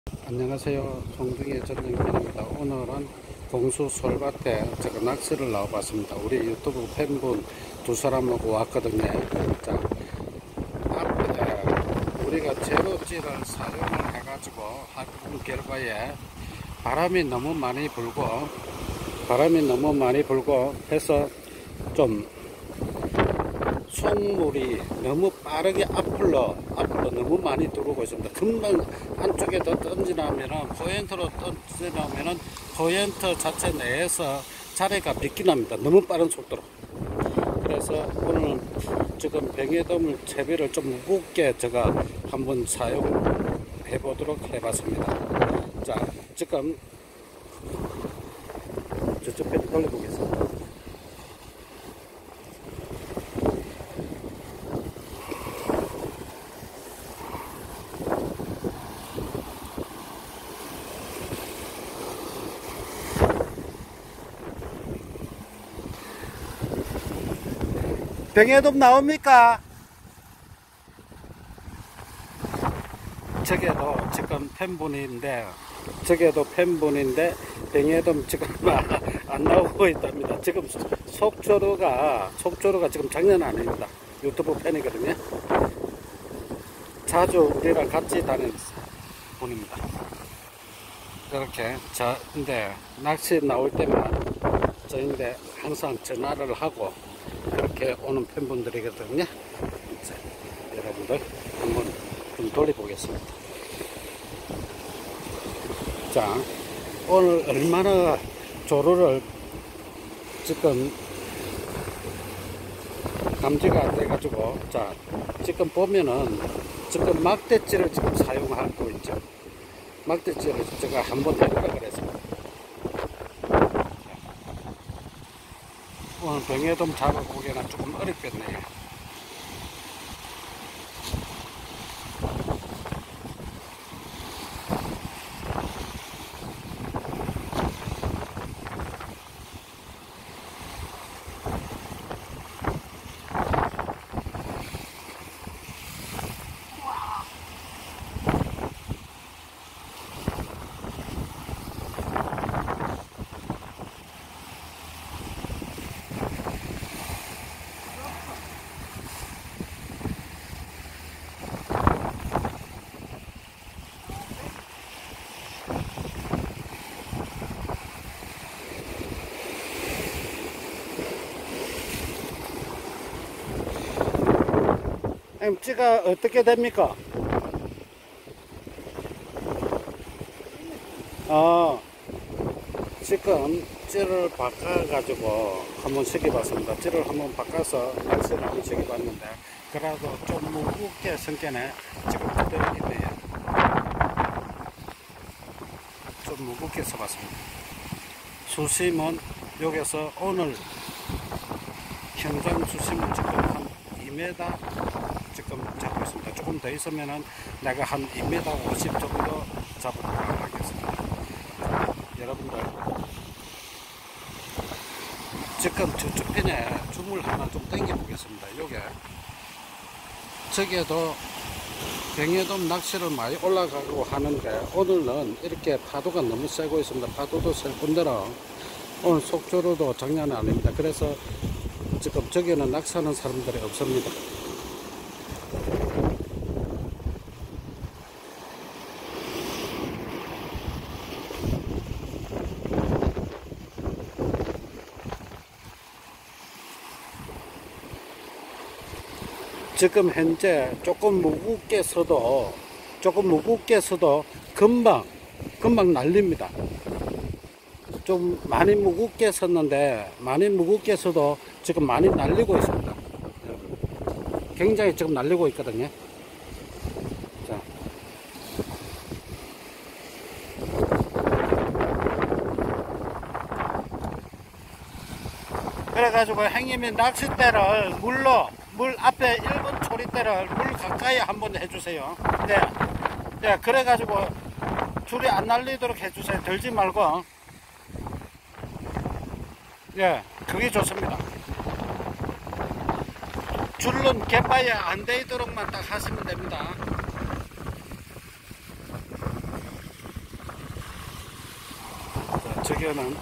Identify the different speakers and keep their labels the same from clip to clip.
Speaker 1: 안녕하세요. 송중의 전영민입니다. 오늘은 공수 솔밭에 제가 낚시를 나와봤습니다. 우리 유튜브 팬분 두 사람하고 왔거든요. 자, 앞에 우리가 제로찌를 사용을 해가지고 한 결과에 바람이 너무 많이 불고 해서 좀 속물이 너무 빠르게 앞으로 너무 많이 들어오고 있습니다. 금방 안쪽에 더 던지나면은 포인트로 던지나면은 포인트 자체 내에서 자리가 비껴납니다. 너무 빠른 속도로. 그래서 오늘 지금 뱅에돔을 채비를 좀 무겁게 제가 한번 사용해 보도록 해봤습니다. 자, 지금 저쪽 배 돌려보겠습니다. 뱅에돔 나옵니까? 저게도 지금 팬분인데 뱅에돔 지금 안 나오고 있답니다. 지금 속조류가 지금 장난 아닙니다. 유튜브 팬이거든요. 자주 우리랑 같이 다니는 분입니다. 이렇게 근데 낚시 나올 때만 저인데 항상 전화를 하고 그렇게 오는 팬분들이거든요. 자, 여러분들 한번 좀 돌려보겠습니다. 자, 오늘 얼마나 조류를 지금 감지가 안 돼가지고, 자, 지금 보면은 지금 막대찌를 지금 사용하고 있죠. 막대찌를 제가 한번 해보라 그랬습니다. 오늘 뱅에돔 잡아보기에는 조금 어렵겠네요. 찌가 어떻게 됩니까? 지금 찌를 바꿔가지고 한번 시켜봤습니다. 찌를 한번 바꿔서 낚시를 한번 시켜봤는데 그래도 좀 무겁게 성격에 지금 그대로 있네요. 좀 무겁게 써봤습니다. 수심은 여기서 오늘 현장 수심은 지금 한 2m 지금 잡고 있습니다. 조금 더 있으면은 내가 한 2m 50 정도 잡으도록 하겠습니다. 자, 여러분들 지금 저쪽 편에 주물 하나 좀 당겨 보겠습니다. 저기에도 뱅에돔 낚시를 많이 올라가고 하는데 오늘은 이렇게 파도가 너무 세고 있습니다. 파도도 셀 뿐더러 오늘 속조류도 장난 아닙니다. 그래서 지금 저기는 낚시하는 사람들이 없습니다. 지금 현재 조금 무겁게 서도 금방 날립니다. 좀 많이 무겁게 서도 지금 많이 날리고 있습니다. 굉장히 지금 날리고 있거든요. 자. 그래가지고 형님이 낚싯대를 물 앞에 1번 초리대를 물 가까이 한번 해주세요. 네, 그래가지고 줄이 안 날리도록 해주세요. 들지 말고. 예, 그게 좋습니다. 줄은 갯바에 안 돼 있도록만 딱 하시면 됩니다. 저거는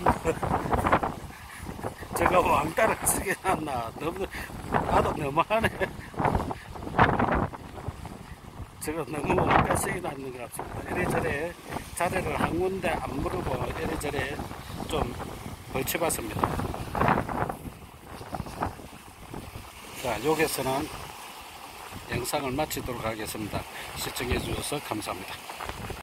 Speaker 1: 저거 왕따를 쓰게 놨나. 너무, 나도 너무하네. 저거 너무 왕따 쓰게 놨는 것 같습니다. 이래저래 자리를 한 군데 안 무르고 이래저래 좀 걸쳐봤습니다. 자, 여기서는 영상을 마치도록 하겠습니다. 시청해 주셔서 감사합니다.